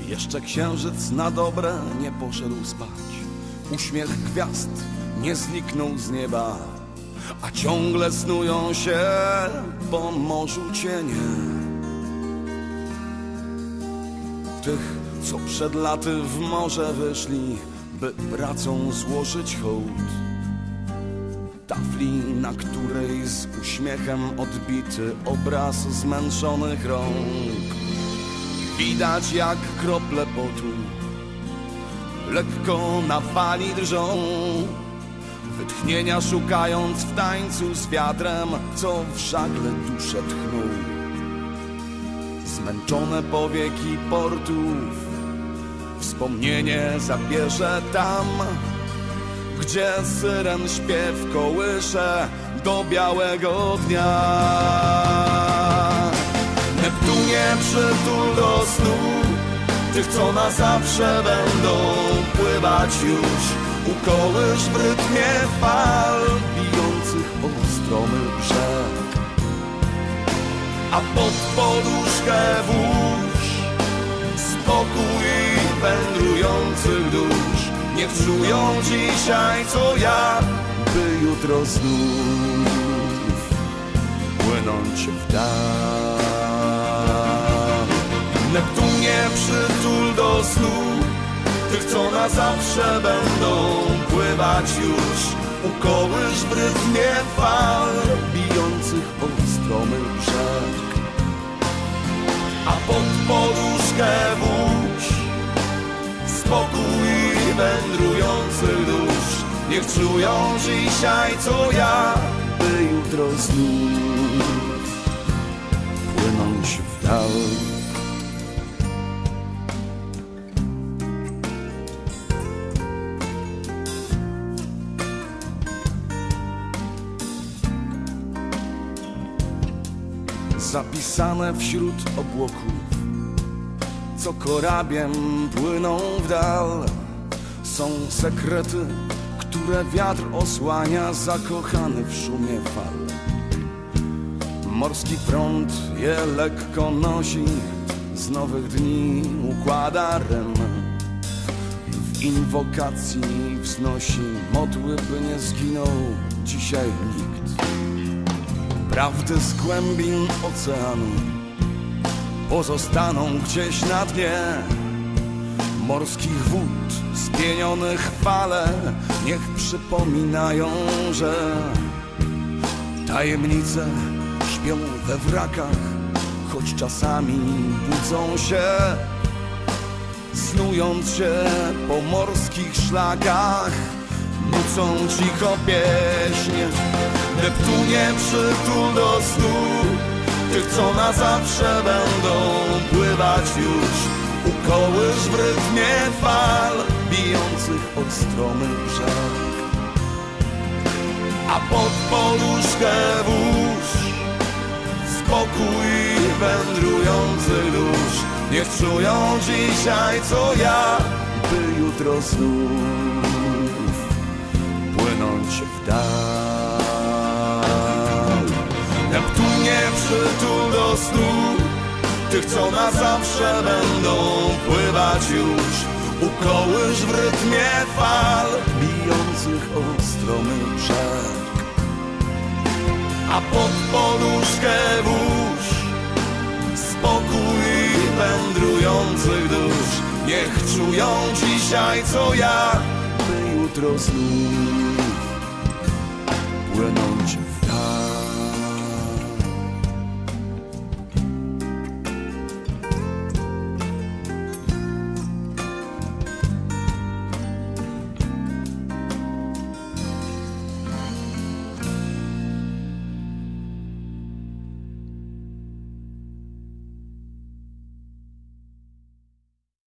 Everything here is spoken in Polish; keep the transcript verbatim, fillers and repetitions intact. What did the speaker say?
Jeszcze księżyc na dobre nie poszedł spać, uśmiech gwiazd nie zniknął z nieba, a ciągle snują się po morzu cienie tych, co przed laty w morze wyszli, by pracą złożyć hołd tafli, na której z uśmiechem odbity obraz zmęczonych rąk. Widać, jak krople potu lekko na fali drżą, wytchnienia szukając w tańcu z wiatrem, co w żagle dusze tchną. Zmęczone powieki portów wspomnienie zabierze tam, gdzie syren śpiew kołysze do białego dnia. Neptunie, przytul do snu tych, co na zawsze będą pływać już. Ukołysz w rytmie fal bijących o stromy brzeg, a pod poduszkę włóż spokój wędrujących dusz. Niech czują dzisiaj, co ja, by jutro znów płynąć w dal. Neptunie, przytul do snu tych, co na zawsze będą pływać już. Ukołysz w rytmie fal bijących o stromy brzeg, a pod poduszkę włóż spokój wędrujących dusz. Niech czują dzisiaj, co ja, by jutro znów płynąć w dal. Zapisane wśród obłoków, co korabiem płyną w dal, są sekrety, które wiatr osłania, zakochany w szumie fal. Morski prąd je lekko nosi, z nowych dni układa rym. W inwokacji wznosi modły, by nie zginął dzisiaj nikt. Prawdy z głębin oceanu pozostaną gdzieś na dnie morskich wód spienionych fale. Niech przypominają, że tajemnice śpią we wrakach, choć czasami budzą się, snując się po morskich szlakach, nucą cicho pieśń. Neptunie, przytul do snu tych, co na zawsze będą pływać już. Ukołysz w rytmie fal bijących o stromy brzeg, a pod poduszkę włóż spokój wędrujących dusz. Niech czują dzisiaj, co ja, by jutro znów płynąć w dal. Neptunie, przytul do snu tych, co na zawsze będą pływać już. Ukołysz w rytmie fal bijących o stromy brzeg, a pod poduszkę włóż spokój wędrujących dusz. Niech czują dzisiaj, co ja, by jutro znów płynąć w